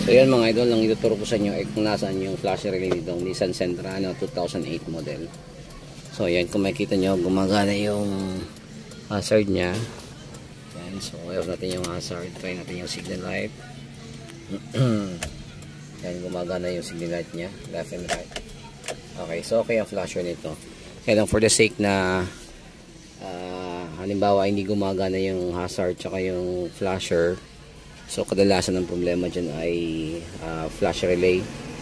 So yan mga idol, ang ituturo ko sa inyo ay kung nasaan yung flasher relay nito, Nissan Sentra 2008 model. So yan, kung makikita nyo, gumagana yung hazard nya. Yan, so off natin yung hazard, try natin yung signal light. Yan, gumagana yung signal light nya, left and right. Okay, so okay ang flasher nito. Kaya lang for the sake na halimbawa hindi gumagana yung hazard tsaka yung flasher, so kadalasan ng problema dyan ay flash relay.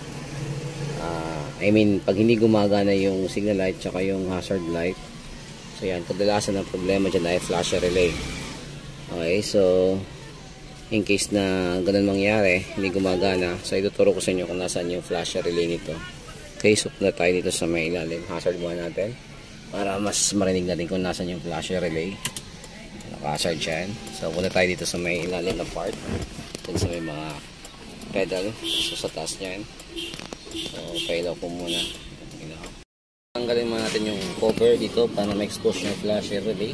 I mean, pag hindi gumagana yung signal light tsaka yung hazard light, so yan, kadalasan ng problema dyan ay flash relay. Okay, so in case na ganun mangyari, hindi gumagana, so ituturo ko sa inyo kung nasaan yung flash relay nito. Okay, so punta tayo dito sa may ilalim, hazard muna natin para mas marinig natin kung nasaan yung flash relay. Naka-hazard yan. So punta tayo dito sa may ilalim na part, dun sa may mga pedal, so sa taas nyan. So pailaw ko muna. Tanggalin muna natin yung cover dito para ma-expose yung flash relay.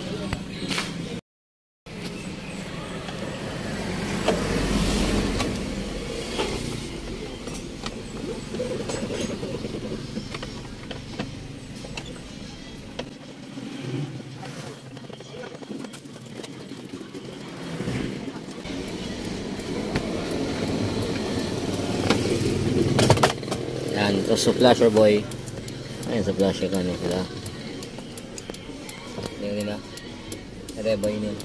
Yan, ito sa flasher boy. Ayan, sa flasher ka na sila. Tingnan nila. Reboy nila.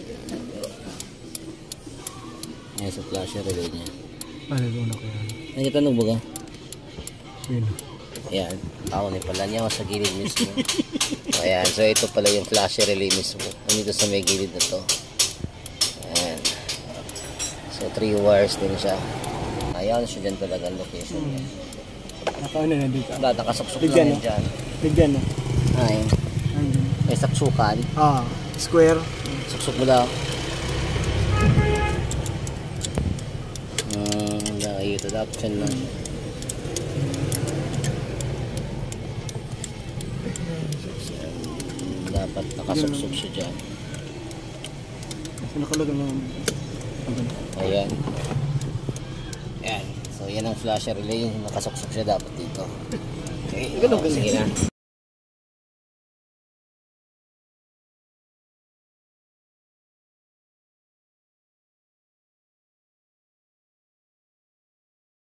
Ayan, sa flasher relay niya. Ano doon ako yan? Ay, katanong ba ka? Sino? Ayan, ako ni pala niya sa gilid mismo. So, ayan, so ito pala yung flasher relay mismo. Dito sa may gilid na to. Ayan. So 3 wires din siya. Ayan, siya dyan talaga ang location niya. Nakaano na dito? Wala, nakasuksok lang yan dyan. Bigyan na. Ay, may saksukan. Square. Suksok mo daw. Ito dapat dyan lang. Dapat nakasuksok siya dyan. Nakalaga lang. Ayan. Ayan. So yan ang flasher relay, nakasuksok siya dapat dito. Okay, sige na.